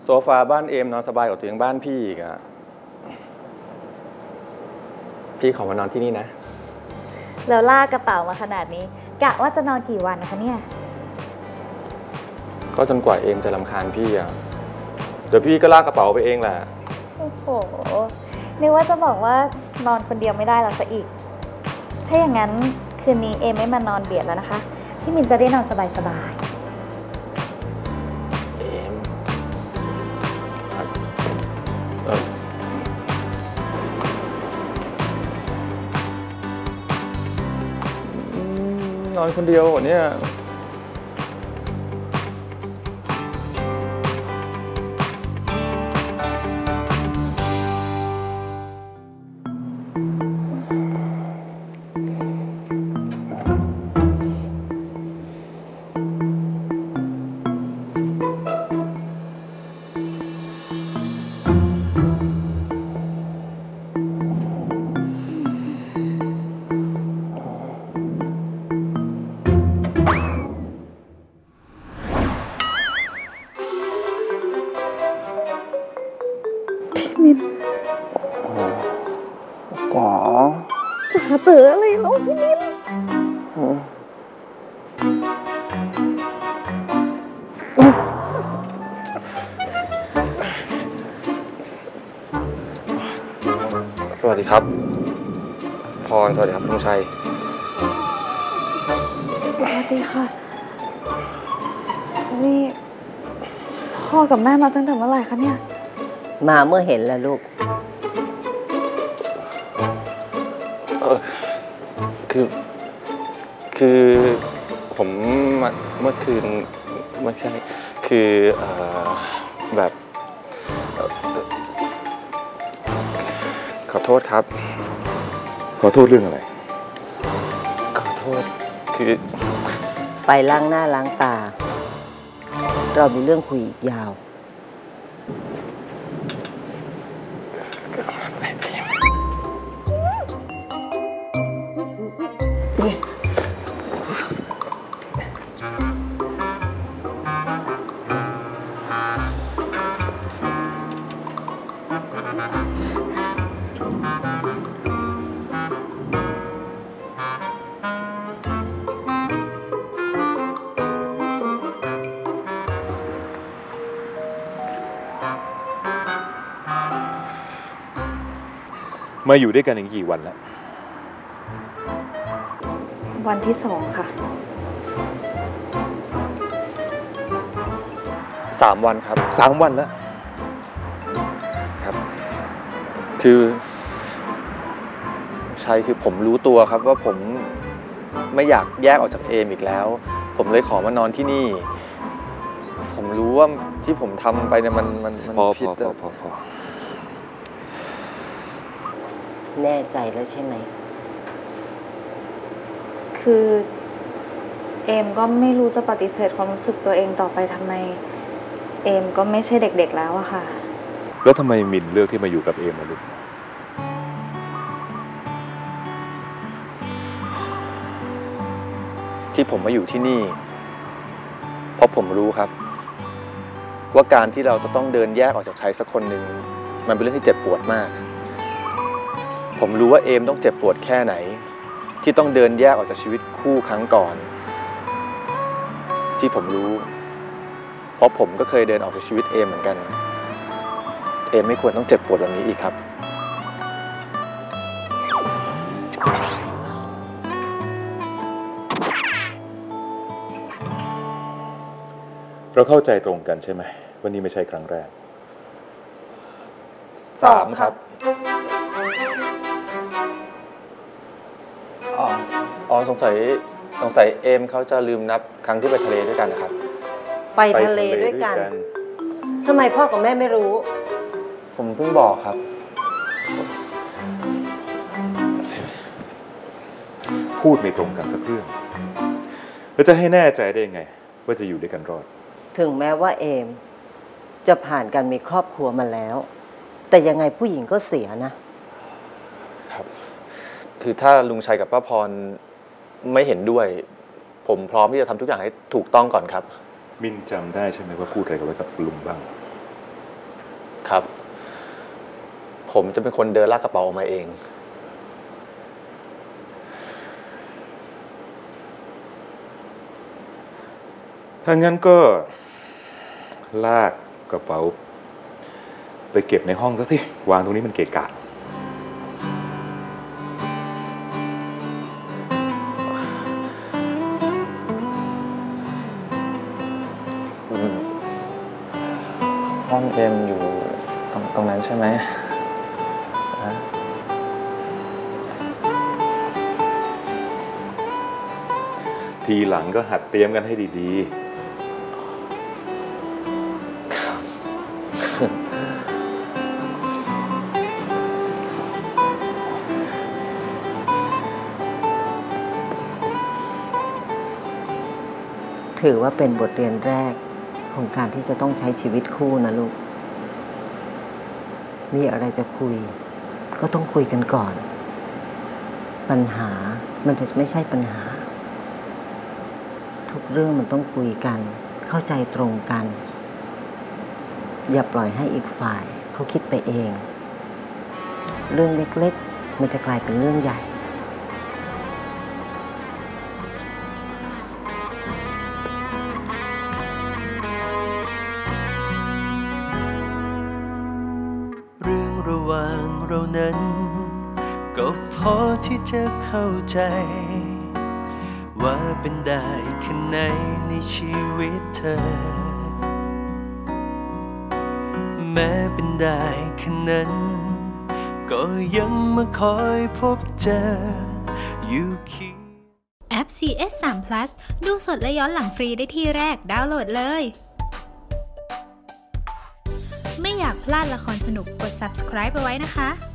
โซฟาบ้านเอมนอนสบายกว่าเตียงบ้านพี่อีกอะพี่ขอมานอนที่นี่นะแล้วลากกระเป๋ามาขนาดนี้กะว่าจะนอนกี่วันนะคะเนี่ยก็จนกว่าเอมจะรำคาญพี่อะเดี๋ยวพี่ก็ลากกระเป๋าไปเองแหละโอ้โหนึกว่าจะบอกว่านอนคนเดียวไม่ได้แล้วซะอีกถ้าอย่างนั้นคืนนี้เอมไม่มานอนเบียดแล้วนะคะพี่มินจะได้นอนสบายเอมนอนคนเดียวเนี่ยมินจ๋าเจออะไรแล้วพี่มินสวัสดีครับพรสวัสดีครับลุงชัยสวัสดีค่ะนี่พ่อกับแม่มาตั้งแต่เมื่อไหร่คะเนี่ยมาเมื่อเห็นแล้วลูกคือผมเมื่อคืนไม่ใช่คือแบบขอโทษครับขอโทษเรื่องอะไรขอโทษคือไปล้างหน้าล้างตาเรามีเรื่องคุยอีกยาวมาอยู่ด้วยกันอีกกี่วันแล้ววันที่2ค่ะ 3 วันครับ 3 วันแล้วครับคือใช่คือผมรู้ตัวครับว่าผมไม่อยากแยกออกจากเอมอีกแล้วผมเลยขอมานอนที่นี่ผมรู้ว่าที่ผมทำไปเนี่ยมันผิดพอแน่ใจแล้วใช่ไหมคือเอมก็ไม่รู้จะปฏิเสธความรู้สึกตัวเองต่อไปทำไมเอมก็ไม่ใช่เด็กๆแล้วอะค่ะแล้วทำไมมินเลือกที่มาอยู่กับเอมล่ะลูกที่ผมมาอยู่ที่นี่เพราะผมรู้ครับว่าการที่เราจะต้องเดินแยกออกจากใครสักคนหนึ่งมันเป็นเรื่องที่เจ็บปวดมากผมรู้ว่าเอมต้องเจ็บปวดแค่ไหนที่ต้องเดินแยกออกจากชีวิตคู่ครั้งก่อนที่ผมรู้เพราะผมก็เคยเดินออกจากชีวิตเอมเหมือนกันเอมไม่ควรต้องเจ็บปวดแบบนี้อีกครับเราเข้าใจตรงกันใช่ไหมว่านี่ไม่ใช่ครั้งแรก 3 ครับอ๋อสงสัยเอมเขาจะลืมนับครั้งที่ไปทะเลด้วยกันนะครับไปทะเลด้วยกันทำไมพ่อกับแม่ไม่รู้ผมเพิ่งบอกครับพูดไม่ตรงกันสักเรื่องแล้วจะให้แน่ใจได้ยังไงว่าจะอยู่ด้วยกันรอดถึงแม้ว่าเอมจะผ่านการมีครอบครัวมาแล้วแต่ยังไงผู้หญิงก็เสียนะครับคือถ้าลุงชัยกับป้าพรไม่เห็นด้วยผมพร้อมที่จะทำทุกอย่างให้ถูกต้องก่อนครับมินจำได้ใช่ไหมว่าพูดอะไรกันไว้กับลุงบ้างครับ ผมจะเป็นคนเดินลากกระเป๋าออกมาเองถ้างั้นก็ลากกระเป๋าไปเก็บในห้องซะสิ วางตรงนี้มันเกะกะห้องเอ็มอยู่ตรงนั้นใช่ไหมทีหลังก็หัดเตรียมกันให้ดีถือว่าเป็นบทเรียนแรกของการที่จะต้องใช้ชีวิตคู่นะลูก มีอะไรจะคุย ก็ต้องคุยกันก่อน ปัญหามันจะไม่ใช่ปัญหา ทุกเรื่องมันต้องคุยกัน เข้าใจตรงกัน อย่าปล่อยให้อีกฝ่ายเขาคิดไปเอง เรื่องเล็กๆมันจะกลายเป็นเรื่องใหญ่เรื่องระหว่างเรานั้นก็พอที่จะเข้าใจ ว่าเป็นได้แค่ไหนในชีวิตเธอ แม้เป็นได้แค่นั้นก็ยังมาคอยพบเจออยู่คิดแอป CS3 Plus ดูสดและย้อนหลังฟรีได้ที่แรกดาวน์โหลดเลย ไม่อยากพลาดละครสนุกกด subscribe ไปไว้นะคะ